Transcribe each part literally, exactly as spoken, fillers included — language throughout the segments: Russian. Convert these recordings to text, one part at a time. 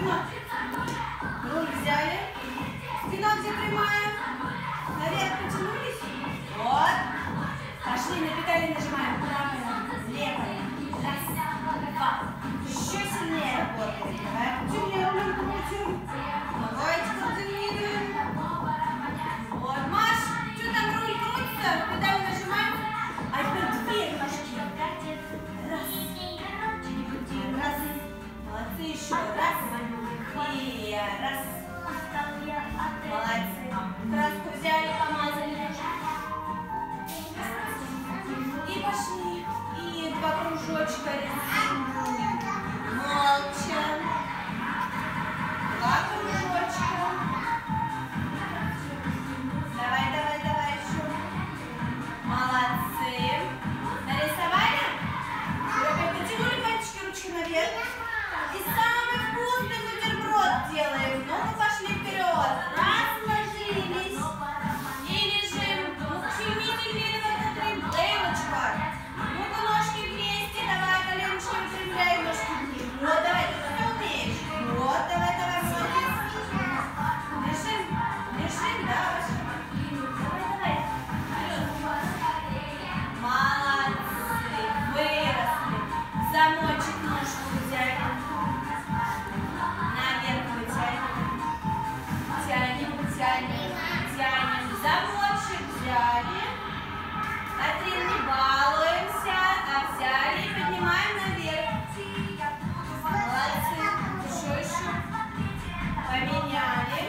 спину. Руль взяли. Спина где прямая. Наверх потянулись. Вот. Пошли, на педали нажимаем. Правая, левая. Раз, два. Еще сильнее работаем. Давай активируем, крутим. Давайте координируем. Вот, марш. Что там руль крутится? Педаль нажимаем. А теперь две ножки. Раз. Раз. Молодцы. Еще раз. И раз. Молодцы. Краску взяли, помазали. И пошли. И два кружочка. Молча. Два кружочка. Давай, давай, давай еще. Молодцы. Нарисовали? Опять потянули пальчики, ручки наверх. И самый вкусный бутерброд делаем. Ну-ка, пошли вперед. Разложились. И лежим. Ну-ка, сильнее, смотрим. Левочка. Ну-ка, ножки вместе. Давай, коленочки выпрямляй, ножки вместе. Вот, давай, ты все умеешь. Вот, давай, давай, молодец. Лежим. Лежим, да, Ваша? Давай, давай. Молодцы. Выросли. Замочек ножку взяли. Наверх вытянем. Тянем, тянем, тянем. Замочек взяли. Смотри, не балуемся, а взяли и поднимаем наверх. Молодцы. Еще, еще. Поменяли.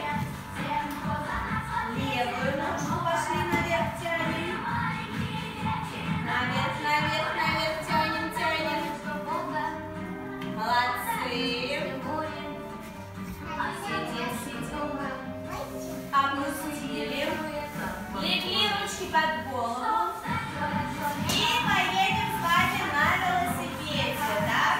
Левую ножку пошли наверх, тянем. Наверх, наверх, наверх, тянем, тянем. Молодцы. Сидим, сидим. Опустили. Легли ручки под голову. И поедем с вами на велосипеде, да?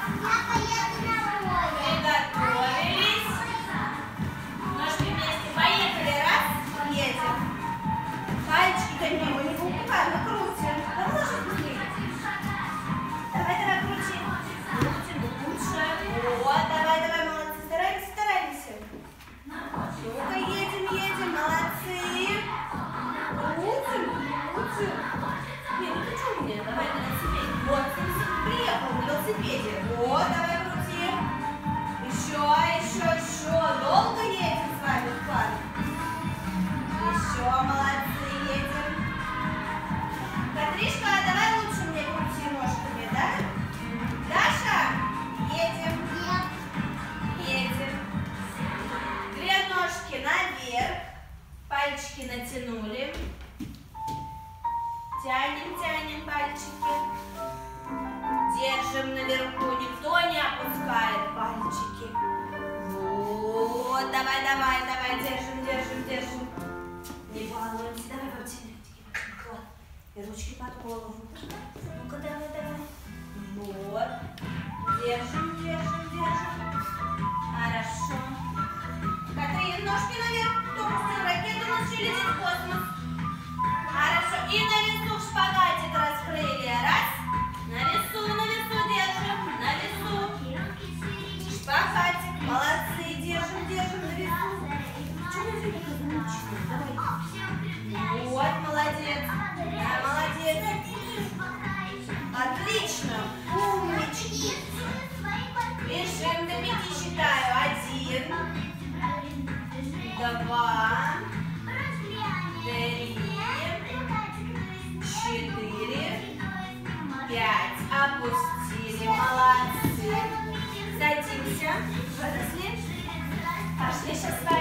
Приготовились. Ножки вместе. Поехали. Раз. Едем. Пальчики-то мимо не выпускаем, мы крутим. Да ложись быстрее. Давай, давай, крути. Крутим лучше. Вот, давай, давай, молодцы. Стараемся, стараемся. Ну-ка, едем, едем, молодцы. Крутим, крутим. Не, ну ты что мне? Давай на велосипеде. Вот, ты приехал на велосипеде. Вот, давай, крути. Еще, еще, еще. Долго едем с вами в парк? Еще, молодцы, едем. Катришка, давай лучше мне крути ножками, да? Даша, едем. Едем. Две ножки наверх. Пальчики натянули. Тянем, тянем пальчики. Держим наверху. Никто не опускает пальчики. Вот, давай, давай, давай. Держим, держим, держим. Не балуемся. Давай, потяните. И ручки под голову. Ну-ка, давай, давай. Вот. Держим, держим, держим. Хорошо. Катрин, ножки наверх. Томас, ракета у нас еще летит в космос. Хорошо. И на весу в шпагатик раскрыли. Раз. На весу, на весу держим. На весу. Шпагатик. Молодцы. Держим, держим на весу. Чего ты такая замученная? Давай. Вот, молодец. Да, молодец. Отлично. Умнички. Лежим, до пяти считаю. Один. Два. Три. Четыре. Пять. Опусти.